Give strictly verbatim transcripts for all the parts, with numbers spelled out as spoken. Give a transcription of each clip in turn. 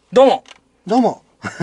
どうもどうも。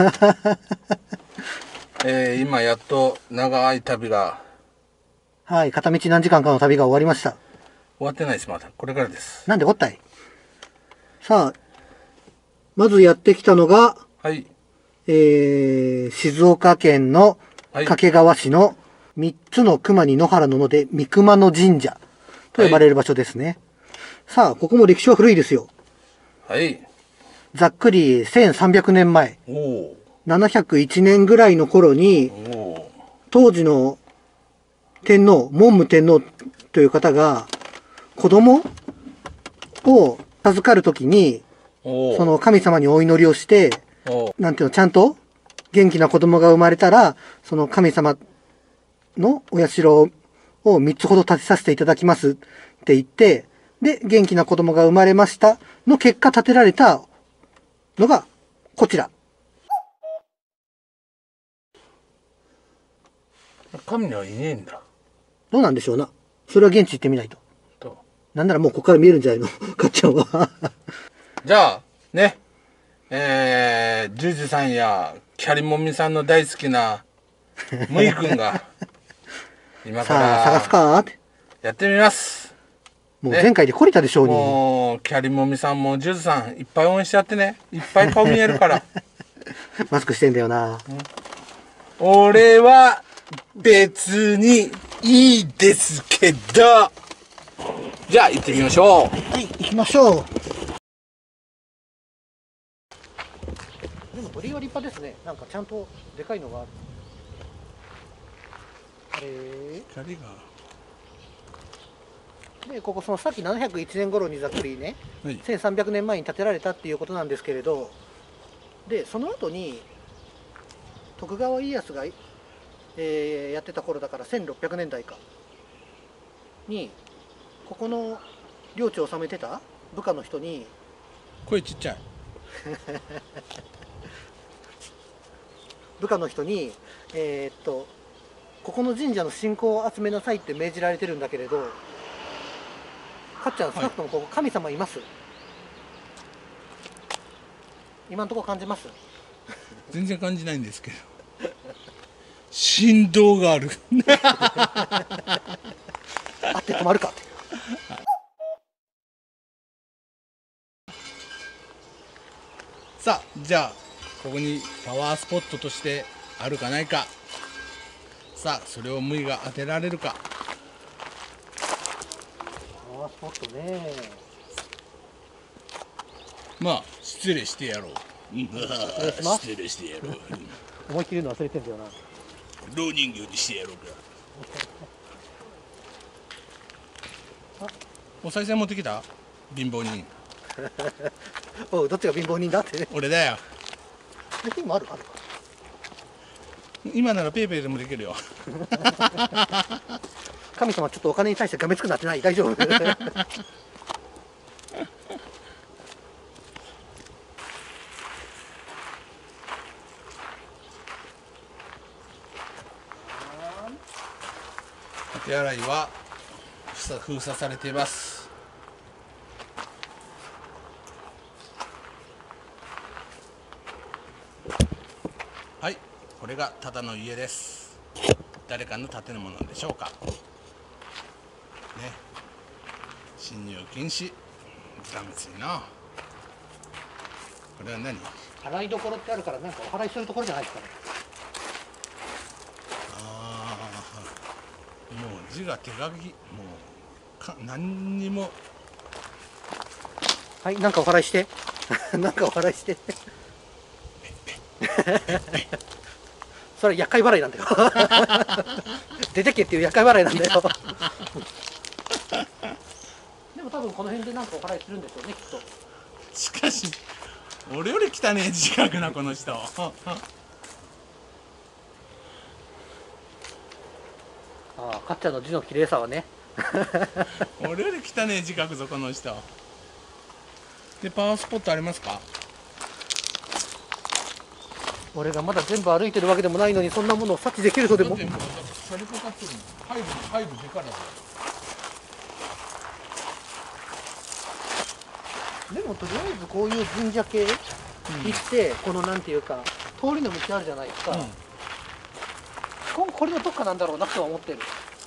えー、今やっと長い旅がはい、片道何時間かの旅が終わりました。 終わってないです。まだこれからです。 なんでおったい。さあ、まずやってきたのが、 はい。 えー、静岡県のはい掛川市の三つの熊に野原の野で三熊野神社と呼ばれる場所ですね。さあ、ここも歴史は古いですよ。 はい。 ざっくりせんさんびゃくねんまえ、 おお。 ななひゃくいちねんぐらいの頃に、 おお。 当時の天皇、文武天皇という方が、子供を授かるときに、 おお。 その神様にお祈りをして、 おお。 なんていうの、ちゃんと元気な子供が生まれたら、その神様のお社をみっつほど建てさせていただきますって言って、で、元気な子供が生まれましたの結果建てられたのが、こちら。 神はいねえんだ。 どうなんでしょうな。それは現地行ってみないと。 と。 なんならもうここから見えるんじゃないのかっちゃんは。 じゃあ、ね。えー、ジュジュさんやキャリモミさんの大好きなムイ君が、今かさあ、探すらかって。 やってみます。 もう前回で懲りたでしょうに。 もう、キャリモミさんもジュジュさんいっぱい応援しちゃってね。いっぱい顔見えるから。 マスクしてんだよな。 俺は別にいいですけど。じゃあ行ってみましょう。 はい、行きましょう。でも鳥居は立派ですね。なんかちゃんとでかいのがある。え光が。 ー、で、ここそのさっきななひゃくいちねん頃にざっくりね、 はい。 せんさんびゃくねんまえに建てられたっていうことなんですけれど、で、その後に徳川家康が、えーやってた頃だからせんろっぴゃくねんだいかに、ここの領地を治めてた部下の人に、 声ちっちゃい。 部下の人に、えーっと、ここの神社の信仰を集めなさいって命じられてるんだけれど、かっちゃん、少なくともここ神様います、今のところ感じます？ 全然感じないんですけど。振動がある。 あって止まるかって。 さあ、じゃあここにパワースポットとしてあるかないか。さあ、それをムイが当てられるか。 パワースポットね。 まあ失礼してやろう。 礼します失礼してやろう。 思いっきりの忘れてんだよな。 老人形にしてやろうか。お賽銭持ってきた？貧乏人。 おう、どっちが貧乏人だって。 俺だよ。 今あるある。 今ならペイペイでもできるよ。 神様ちょっとお金に対してがめつくなってない？大丈夫？ 手洗いは封鎖されています。はい、これがただの家です。誰かの建物でしょうかね。侵入禁止。ダメついな。これは何？ 払いどころってあるから、なんかお払いするところじゃないですかね。 ああ、もう字が手書き、もうか何にも。 はい、なんかお払いして。なんかお払いして。それは厄介払いなんだよ。出てけっていう厄介払いなんだよ。でも多分この辺でなんかお払いするんでしょうね、きっと。 しかし俺より汚ねえ字書くなこの人。 ああ、かっちゃんの字の綺麗さはね。 俺より汚ねえ字書くぞこの人。で、パワースポットありますか？ 俺がまだ全部歩いてるわけでもないのに、そんなものを察知できるとでも。 だってもうさりかかってるの。入る入るでからだよ。 でもとりあえずこういう神社系、 行ってこのなんていうか通りの道あるじゃないですか、ここれのどっかなんだろうなとは思ってる。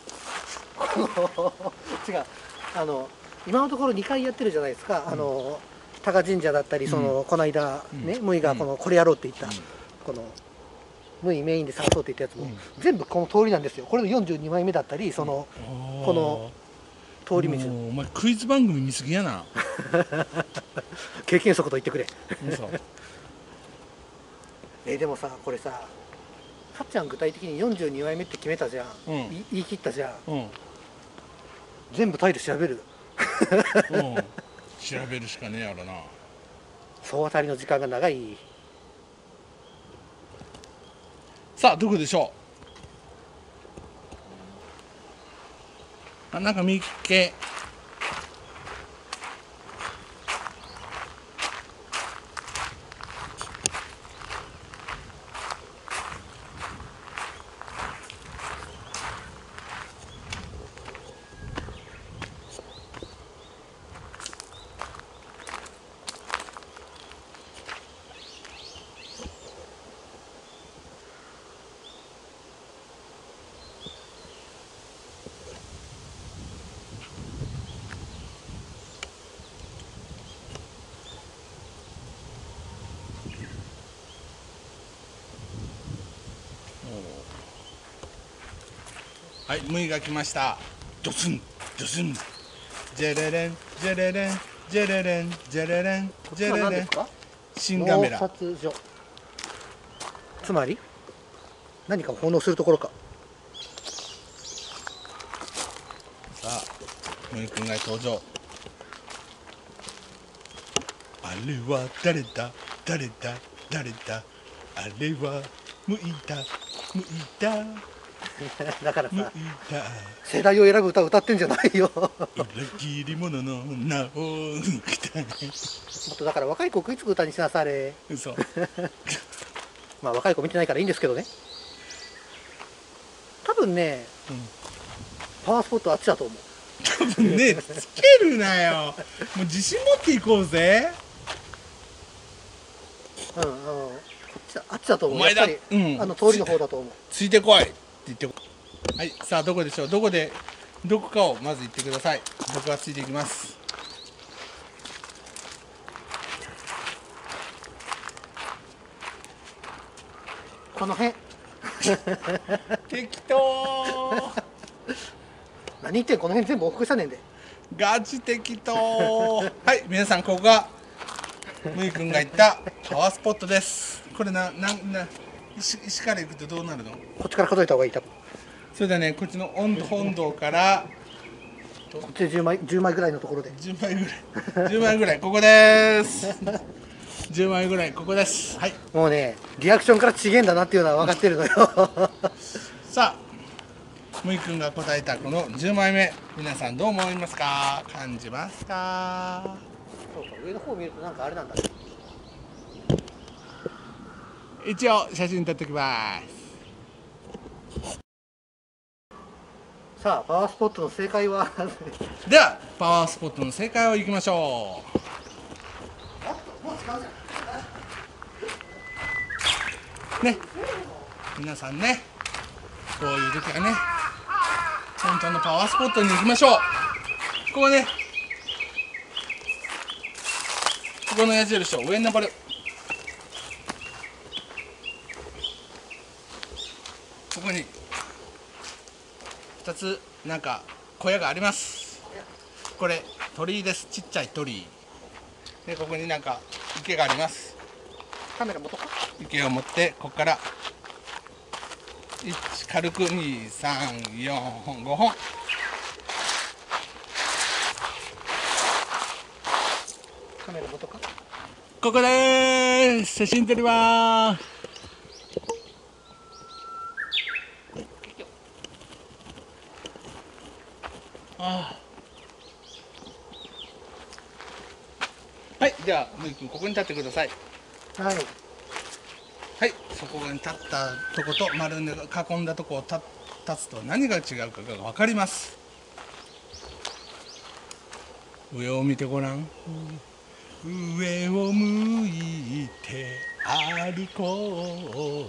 違う、あの今のところにかいやってるじゃないですか、あの多賀神社だったり、そのこの間ねムイがこのこれやろうって言ったこのムイメインで探そうって言ったやつも全部この通りなんですよ。これのよんじゅうにまいめだったり、そのこの通り道。 お前クイズ番組見すぎやな。 経験則と言ってくれ。 嘘。 えでもさ、これさ、かっちゃん具体的によんじゅうにまいめって決めたじゃん、うん、い言い切ったじゃん、うん、全部タイル調べる。 うん、調べるしかねえやろな。 総当たりの時間が長い。 さあどこでしょう。あ、なんか見っけ。はい、ムイが来ました。ドスンドスンジェレレンジェレレンジェレレンジェレレンジェレレン。新カメラ。 納札所。つまり何かを奉納するところか。 さあムイ君が登場。あれは誰だ誰だ誰だ、あれはムイだムイだ。 だからさ、世代を選ぶ歌歌ってんじゃないよ。 裏切り者の名を抜きたい。もっとだから若い子食いつく歌にしなされ。 嘘。 まあ若い子見てないからいいんですけどね。多分ね、うん、パワースポットあっちだと思う。 多分ね、つけるなよ。もう自信持っていこうぜ。 うんうん。こっちあっちだと思う。 お前だ。 やっぱり、うん、あの通りの方だと思う。 ついてこいって言ってこい。はい、さあどこでしょう。どこでどこかをまず言ってください。僕はついていきます。 この辺。 適当。 何言ってん、この辺全部往復したねんで。 ガチ適当。はい、皆さんここがムイ君が言ったパワースポットです。これな、な、な、石、石から行くとどうなるの？こっちから数えた方がいい、多分。 それではね、こっちの温度本堂から。 こっちでじゅうまい、じゅうまいぐらいのところで。 じゅうまいぐらい。じゅうまいぐらい、ここです。じゅうまいぐらい、ここです。はい。 もうね、リアクションからちげえんだなっていうのは分かってるのよ。 さあ、ムイ君が答えたこのじゅうまいめ、皆さんどう思いますか？感じますか？ そうか、上の方見るとなんかあれなんだ。 一応写真撮っておきます。 さあパワースポットの正解はではパワースポットの正解をいきましょう。ね、皆さんね、こういう時はね、本当のパワースポットに行きましょう。ここね、ここの矢印を上に登る。ここにふたつなんか小屋があります。これ鳥居です。ちっちゃい鳥居で、ここになんか池があります。 カメラ元か。 池を持ってここからいち軽くにさんよんほんごほん。 カメラ元か。 ここでーす。写真撮りまーす。ああ、はい、じゃあムイ君ここに立ってください。 はい。 はい、そこに立ったとこと丸で囲んだとこを立つと何が違うかが分かります。上を見てごらん。 上を向いて歩こ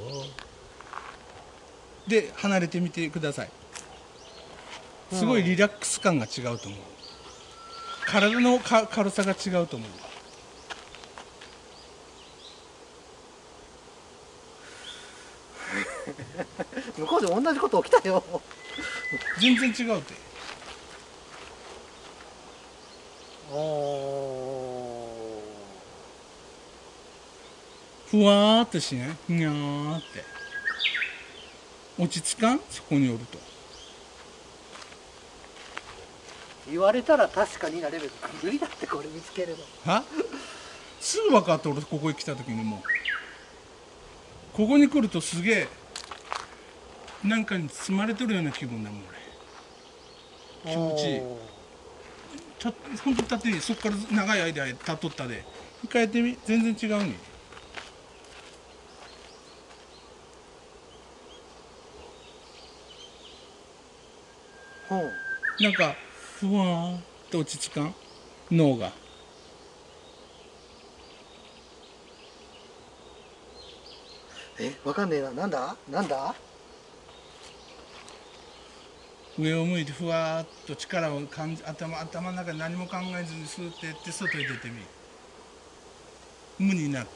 うで離れてみてください。すごいリラックス感が違うと思う。体のか軽さが違うと思う。 向こうで同じこと起きたよ。 全然違うって。 おふわーっとしないふにゃーって落ち着かんそこにおると。 言われたら確かになレベル。無理だってこれ見つけるの。 はすぐ分かった。俺ここに来た時にもうここに来るとすげえなんかに包まれてるような気分だもん俺。気持ちいい。たほんと立っていい。そっから長い間立っとったで一回やってみ。全然違うに。 うん、 なんかふわーっと落ち着かん脳が。 え、わかんねえな。なんだなんだ。 上を向いてふわーっと力を感じ、頭頭の中で何も考えずにスーッてやって外に出てみ。無になって。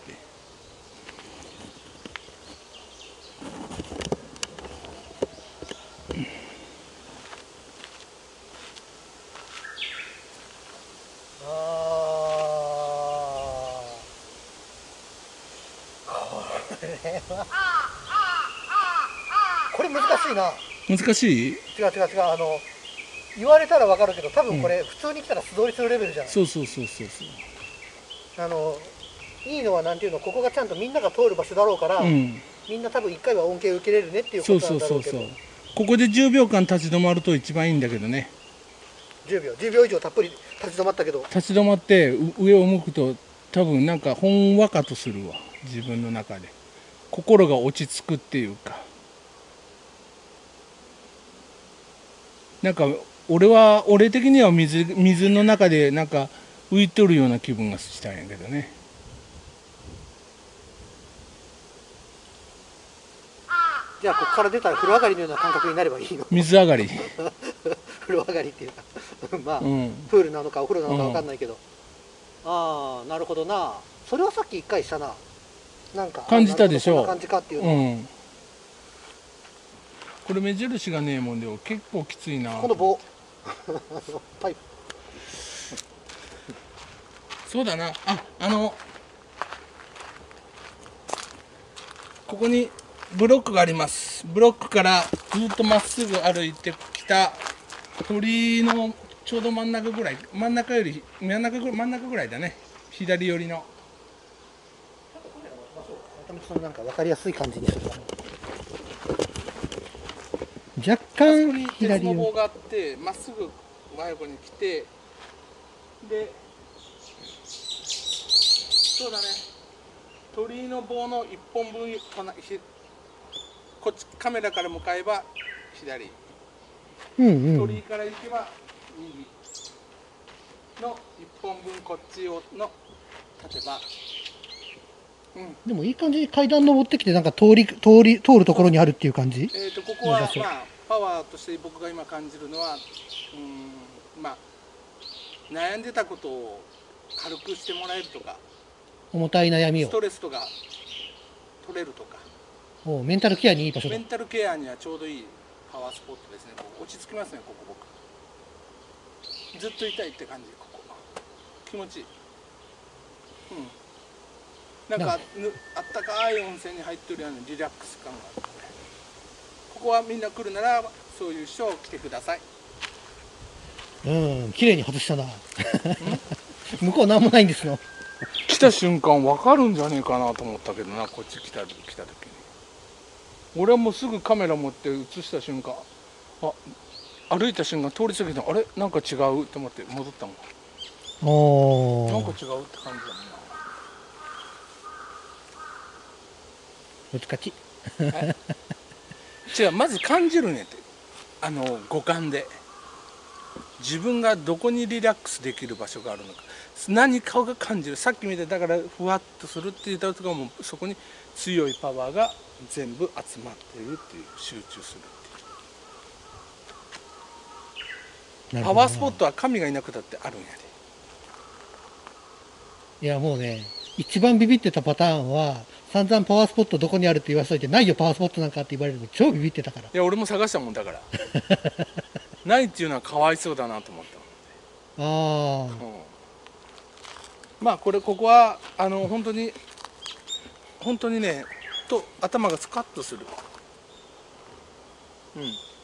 ああ、これはこれ難しいな。 難しい。 違う違う違う。あの言われたらわかるけど、多分これ、普通に来たら素通りするレベルじゃない。 そうそうそうそうそう。 あのいいのはなんていうの、ここがちゃんとみんなが通る場所だろうから、うん、みんな多分いっかいは恩恵を受けれるねっていうことなんだろうけど。そうそうそうそう。 ここでじゅうびょうかん立ち止まると一番いいんだけどね。 じゅうびょうじゅうびょう以上たっぷり立ち止まったけど、 立ち止まって上を向くと多分なんかほんわかとするわ。自分の中で心が落ち着くっていうか、なんか俺は俺的には水水の中でなんか浮いとるような気分がしたんやけどね。 じゃあここから出たら風呂上がりのような感覚になればいいの。 水上がり風呂上がりっていうかまあ、うん、プールなのかお風呂なのか分かんないけど、うん、ああなるほどな。それはさっき一回したな。なんか感じたでしょ。 こんな感じかっていうの、うん、 これ目印がねえもんで結構きついな。 この棒パイプそうだなあ。あのここにブロックがあります。ブロックからずっとまっすぐ歩いてきた鳥居のちょうど真ん中ぐらい、真ん中より真ん中ぐらい、真ん中ぐらいだね。左寄りの。 そのなんか分かりやすい感じにする。若干左鉄の棒があってまっすぐ真横に来て、でそうだね。鳥居の棒のいっぽんぶんこっちカメラから向かえば左、うんうん、鳥居から行けば右のいっぽんぶんこっちをの立てば、 うん、でもいい感じに階段登ってきてなんか通り通り通るところにあるっていう感じ。 えーとここは、まあ、パワーとして僕が今感じるのは、うん、まあ悩んでたことを軽くしてもらえるとか、 重たい悩みをストレスとか取れるとか、 おメンタルケアにいい場所だ。 メンタルケアにはちょうどいいパワースポットですね。落ち着きますね。ここ僕ずっといたいって感じ。ここ気持ちいい。うん、なんかあったかい温泉に入ってるようなリラックス感があって、ここはみんな来るならそういう人を来てください。 うん綺麗に外したな向こうなんもないんですよ。 来た瞬間分かるんじゃねえかなと思ったけどな。こっち来た来た時に俺はもうすぐカメラ持って写した瞬間、あ歩いた瞬間通り過ぎた、あれなんか違うと思って戻ったもん。おなんか違うって感じだもんな。 難しい違う、まず感じるねって、あの五感で。 自分がどこにリラックスできる場所があるのか、何かが感じる。さっき見てだからふわっとするって言ったとかも、そこに強いパワーが全部集まっているっていう、集中するっていう。パワースポットは神がいなくたってあるんやで。 いやもうね、一番ビビってたパターンは、散々パワースポットどこにあるって言わせといて、ないよパワースポットなんかって言われるの超ビビってたから。 いや俺も探したもんだからないっていうのはかわいそうだなと思ったもんで。ああ、うん、まあこれここはあの本当に本当にねと頭がスカッとする。うん、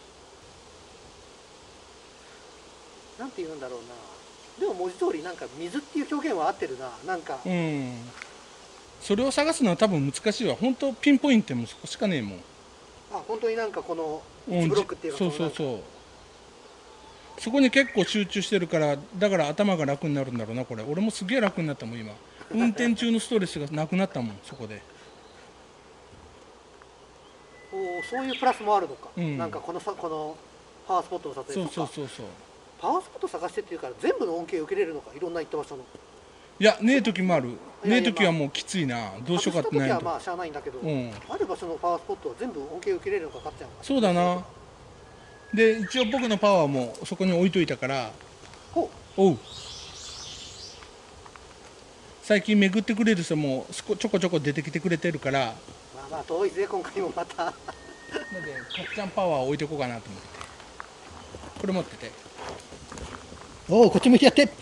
なんて言うんだろうな。でも文字通りなんか水っていう表現は合ってるな。なんか、 うん、それを探すのは多分難しいわ。本当ピンポイントもそこしかねえもん。 あ、本当になんかこのいちブロックっていうか、 そうそうそう、そこに結構集中してるから、だから頭が楽になるんだろうな。これ俺もすげえ楽になったもん今。運転中のストレスがなくなったもんそこで。 お、そういうプラスもあるのか、 うん、 なんかこのさ、このパワースポットの撮影とか。 そうそうそうそう、 パワースポット探してっていうから全部の恩恵を受けれるのか、いろんな行った場所の。 いやねえ時もある。ねえ時はもうきついな、どうしようかってないと。 外した時はまあしゃあないんだけど、 うん、 ある場所のパワースポットは全部恩恵を受けれるのかかっちゃうのか。 そうだな。で一応僕のパワーもそこに置いといたから、 ほうおう、最近巡ってくれる人もちょこちょこ出てきてくれてるから、 まあまあ遠いぜ今回もまた。 なのでかっちゃんパワーを置いておこうかなと思って、これ持ってて。 おお、こっち向いてやって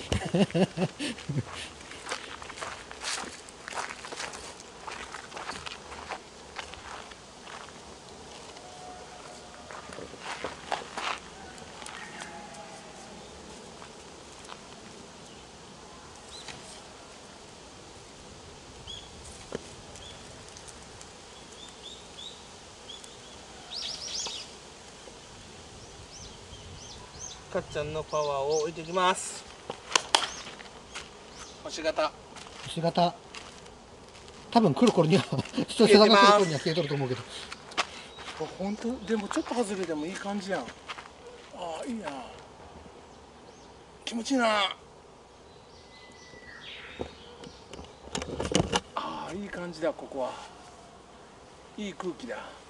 かっちゃんのパワーを置いていきます。星型星型多分来る頃には人背中来る頃には消えとると思うけど。 本当でもちょっと外れてもいい感じやん。ああいいな、気持ちいいな。ああいい感じだ、ここはいい空気だ。